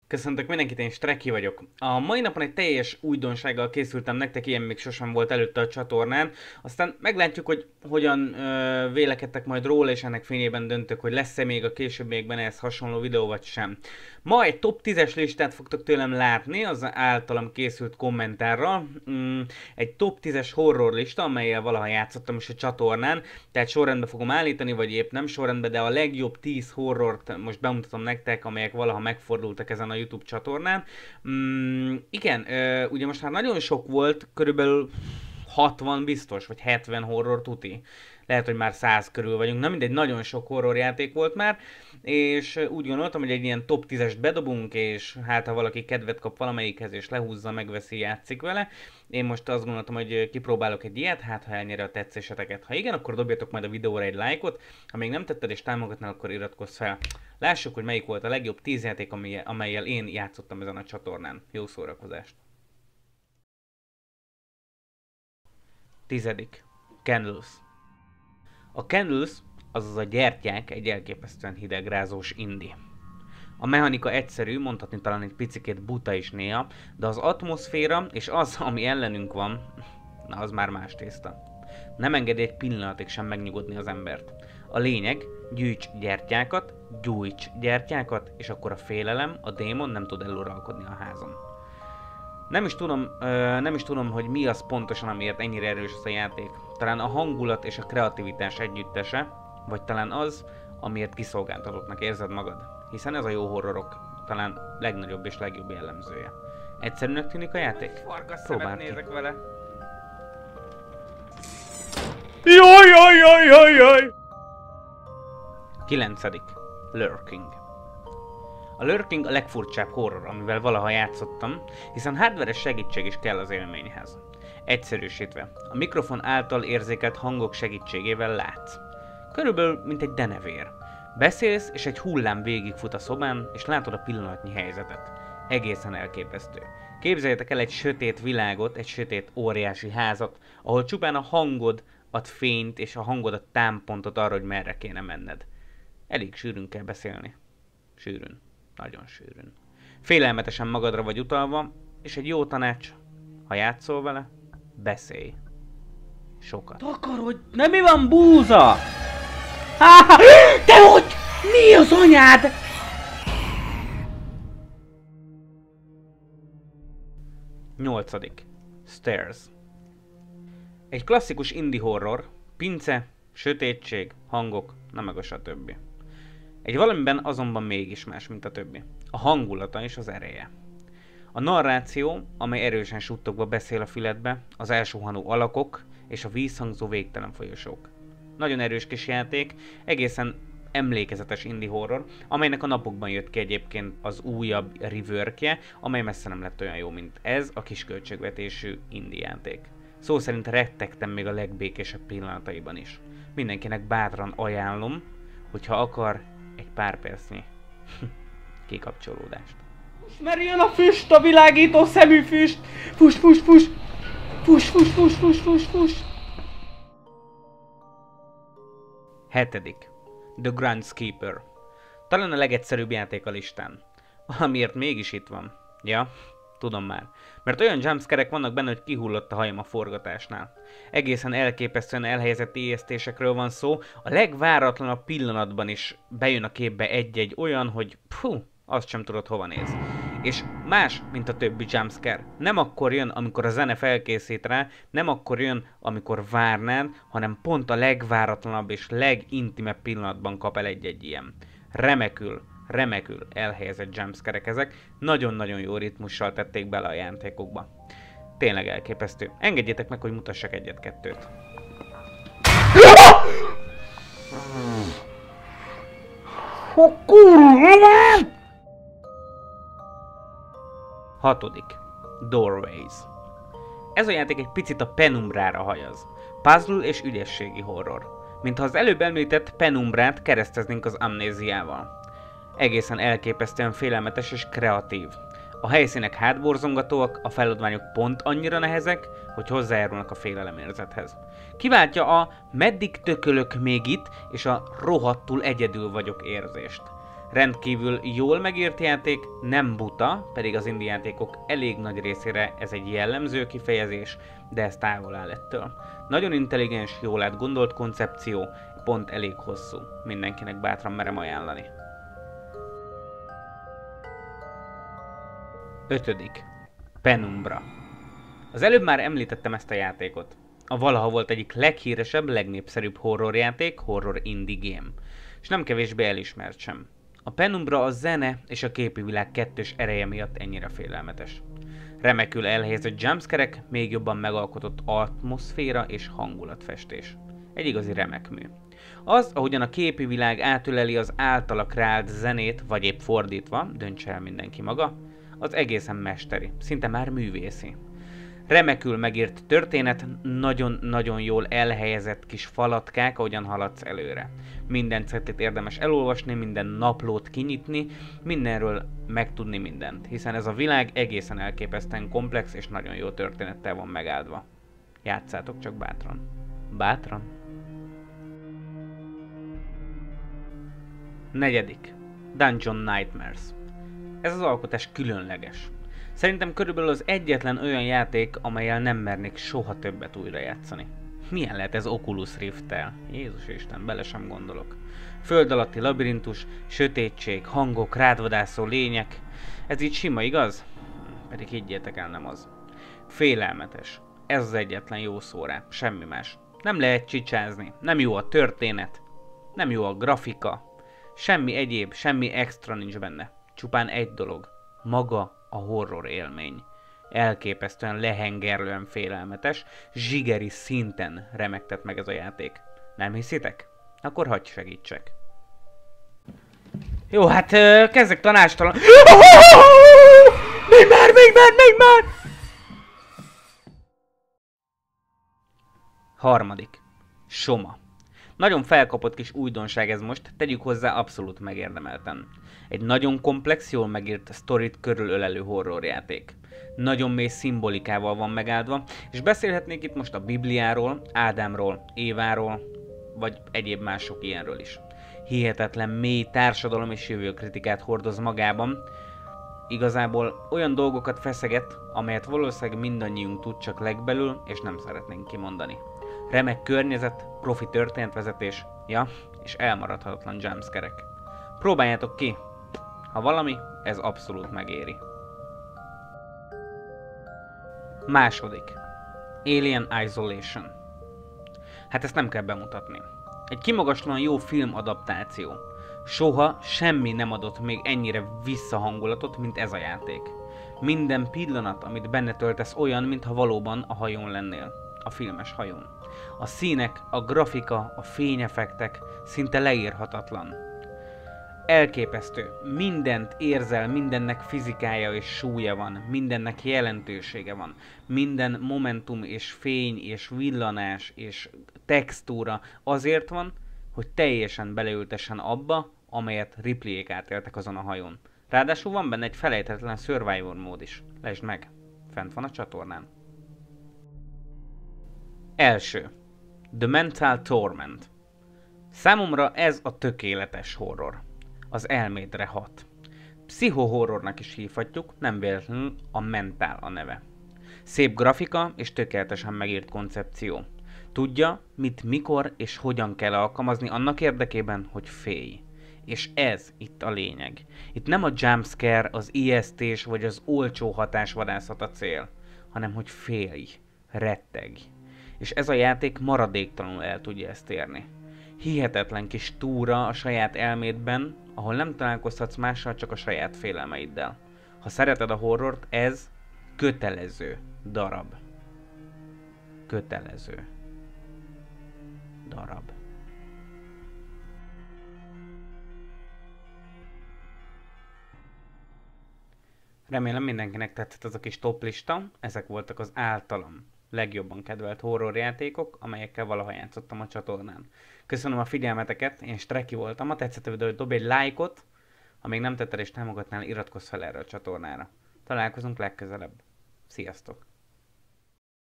Köszöntök mindenkit, én Streki vagyok. A mai napon egy teljes újdonsággal készültem nektek, ilyen még sosem volt előtte a csatornán. Aztán meglátjuk, hogy hogyan vélekedtek majd róla, és ennek fényében döntök, hogy lesz-e még a későbbiekben ehhez hasonló videó, vagy sem. Ma egy top 10-es listát fogtok tőlem látni, az általam készült kommentárral. Egy top 10-es horror lista, amellyel valaha játszottam is a csatornán, tehát sorrendbe fogom állítani, vagy épp nem sorrendbe, de a legjobb 10 horrort most bemutatom nektek, amelyek valaha megfordultak ezen a YouTube csatornán. Igen, ugye most már nagyon sok volt, körülbelül 60 biztos, vagy 70 horror tuti. Lehet, hogy már 100 körül vagyunk, na mindegy, nagyon sok horrorjáték volt már, és úgy gondoltam, hogy egy ilyen top 10-est bedobunk, és hát ha valaki kedvet kap valamelyikhez, és lehúzza, megveszi, játszik vele. Én most azt gondoltam, hogy kipróbálok egy ilyet, hát ha elnyeri a tetszéseteket. Ha igen, akkor dobjatok majd a videóra egy lájkot, ha még nem tetted és támogatnál, akkor iratkozz fel. Lássuk, hogy melyik volt a legjobb 10 játék, amellyel én játszottam ezen a csatornán. Jó szórakozást! 10. Candles. A Candles, azaz a gyertyák, egy elképesztően hidegrázós indie. A mechanika egyszerű, mondhatni talán egy picikét buta is néha, de az atmoszféra és az, ami ellenünk van, na az már más tészta. Nem engedi egy pillanatig sem megnyugodni az embert. A lényeg, gyűjts gyertyákat, és akkor a félelem, a démon nem tud eluralkodni a házon. Nem is tudom, hogy mi az pontosan, amiért ennyire erős ez a játék. Talán a hangulat és a kreativitás együttese, vagy talán az, amiért kiszolgáltatottnak érzed magad. Hiszen ez a jó horrorok talán legnagyobb és legjobb jellemzője. Egyszerűnek tűnik a játék? Próbáld ki. Nézek vele. Jaj! 9. Lurking. A Lurking a legfurcsább horror, amivel valaha játszottam, hiszen hardveres segítség is kell az élményhez. Egyszerűsítve, a mikrofon által érzékelt hangok segítségével látsz. Körülbelül, mint egy denevér. Beszélsz, és egy hullám végigfut a szobán, és látod a pillanatnyi helyzetet. Egészen elképesztő. Képzeljétek el egy sötét világot, egy sötét óriási házat, ahol csupán a hangod ad fényt, és a hangod ad támpontot arra, hogy merre kéne menned. Elég sűrűn kell beszélni. Sűrűn. Nagyon sűrűn. Félelmetesen magadra vagy utalva, és egy jó tanács, ha játszol vele, beszélj. Sokat. Takarodj! Nem, mi van, búza? Te hogy? Mi az anyád? 8. Stairs. Egy klasszikus indie horror, pince, sötétség, hangok, na meg a stb. Egy valamiben azonban mégis más, mint a többi. A hangulata és az ereje. A narráció, amely erősen suttogva beszél a füledbe, az elsuhanó alakok és a vízhangzó végtelen folyosók. Nagyon erős kis játék, egészen emlékezetes indie horror, amelynek a napokban jött ki egyébként az újabb reworkje, amely messze nem lett olyan jó, mint ez a kisköltségvetésű indie játék. Szó szerint rettegtem még a legbékésebb pillanataiban is. Mindenkinek bátran ajánlom, hogyha akar egy pár percnyi kikapcsolódást. Most már jön a füst, a világító szemű füst! Fus! 7. The Groundskeeper. Talán a legegyszerűbb játék a listán. Valamiért mégis itt van. Ja, tudom már. Mert olyan jumpscare-ek vannak benne, hogy kihullott a hajam a forgatásnál. Egészen elképesztően elhelyezett ijesztésekről van szó, a legváratlanabb pillanatban is bejön a képbe egy-egy olyan, hogy azt sem tudod hova néz. És más, mint a többi jumpscare. Nem akkor jön, amikor a zene felkészít rá, nem akkor jön, amikor várnád, hanem pont a legváratlanabb és legintimebb pillanatban kap el egy-egy ilyen. Remekül elhelyezett jumpscare-ek ezek, nagyon-nagyon jó ritmussal tették bele a játékokba. Tényleg elképesztő. Engedjétek meg, hogy mutassak egyet-kettőt. Kurva! 6. Doorways. Ez a játék egy picit a Penumbrára hajaz. Puzzle és ügyességi horror. Mintha az előbb említett Penumbrát kereszteznénk az Amnéziával. Egészen elképesztően félelmetes és kreatív. A helyszínek hátborzongatóak, a feladványok pont annyira nehezek, hogy hozzájárulnak a félelemérzethez. Kiváltja a meddig tökölök még itt, és a rohadtul egyedül vagyok érzést. Rendkívül jól megírt játék, nem buta, pedig az indie játékok elég nagy részére ez egy jellemző kifejezés, de ez távol áll ettől. Nagyon intelligens, jól átgondolt koncepció, pont elég hosszú. Mindenkinek bátran merem ajánlani. 5. Penumbra. Az előbb már említettem ezt a játékot. A valaha volt egyik leghíresebb, legnépszerűbb horrorjáték, horror indie game. És nem kevésbé elismert sem. A Penumbra a zene és a képi világ kettős ereje miatt ennyire félelmetes. Remekül elhelyezett jumpscare-ek, még jobban megalkotott atmoszféra és hangulatfestés. Egy igazi remek mű. Az, ahogyan a képi világ átöleli az általa kreált zenét, vagy épp fordítva, döntse el mindenki maga, az egészen mesteri, szinte már művészi. Remekül megírt történet, nagyon-nagyon jól elhelyezett kis falatkák, ahogyan haladsz előre. Minden cetlit érdemes elolvasni, minden naplót kinyitni, mindenről megtudni mindent, hiszen ez a világ egészen elképesztően komplex és nagyon jó történettel van megáldva. Játszátok csak bátran. Bátran. 4. Dungeon Nightmares. Ez az alkotás különleges. Szerintem körülbelül az egyetlen olyan játék, amellyel nem mernék soha többet újra játszani. Milyen lehet ez Oculus Rift-tel? Jézus Isten, bele sem gondolok. Föld alatti labirintus, sötétség, hangok, rádvadászó lények. Ez így sima, igaz? Pedig higgyétek el, nem az. Félelmetes. Ez az egyetlen jó szó rá, semmi más. Nem lehet csicsázni, nem jó a történet, nem jó a grafika. Semmi egyéb, semmi extra nincs benne. Csupán egy dolog. Maga a horror élmény. Elképesztően lehengerlően félelmetes, zsigeri szinten remektet meg ez a játék. Nem hiszitek? Akkor hagyj segítsek. Jó, hát kezdek tanástalan. Még már! 3. Soma. Nagyon felkapott kis újdonság ez most, tegyük hozzá abszolút megérdemelten. Egy nagyon komplex, jól megírt sztorit körülölelő horrorjáték. Nagyon mély szimbolikával van megáldva, és beszélhetnék itt most a Bibliáról, Ádámról, Éváról, vagy egyéb mások ilyenről is. Hihetetlen mély társadalom és jövőkritikát hordoz magában. Igazából olyan dolgokat feszeget, amelyet valószínűleg mindannyiunk tud csak legbelül, és nem szeretnénk kimondani. Remek környezet, profi történetvezetés, ja, és elmaradhatatlan jumpscare-ek. Próbáljátok ki! Ha valami, ez abszolút megéri. 2. Alien Isolation. Hát ezt nem kell bemutatni. Egy kimagaslóan jó filmadaptáció. Soha semmi nem adott még ennyire visszahangulatot, mint ez a játék. Minden pillanat, amit benne töltesz olyan, mintha valóban a hajón lennél. A filmes hajón. A színek, a grafika, a fényeffektek szinte leírhatatlan. Elképesztő. Mindent érzel, mindennek fizikája és súlya van, mindennek jelentősége van. Minden momentum és fény és villanás és textúra azért van, hogy teljesen beleültessen abba, amelyet Ripleyék átéltek azon a hajón. Ráadásul van benne egy felejthetetlen survivor mód is. Lásd meg, fent van a csatornán. 1. The Mental Torment. Számomra ez a tökéletes horror. Az elmédre hat. Pszichohorrornak is hívhatjuk, nem véletlenül a Mentál a neve. Szép grafika és tökéletesen megírt koncepció. Tudja, mit, mikor és hogyan kell alkalmazni annak érdekében, hogy félj. És ez itt a lényeg. Itt nem a jumpscare, az ijesztés vagy az olcsó hatásvadászat a cél, hanem hogy félj, retteg. És ez a játék maradéktalanul el tudja ezt érni. Hihetetlen kis túra a saját elmédben, ahol nem találkozhatsz mással, csak a saját félelmeiddel. Ha szereted a horrort, ez kötelező darab. Kötelező darab. Remélem mindenkinek tetszett ez a kis top lista. Ezek voltak az általam legjobban kedvelt horrorjátékok, amelyekkel valaha játszottam a csatornán. Köszönöm a figyelmeteket, én Streki voltam, ha tetszett a videó, hogy dobj egy lájkot, ha még nem tetted és támogatnál, iratkozz fel erre a csatornára. Találkozunk legközelebb. Sziasztok!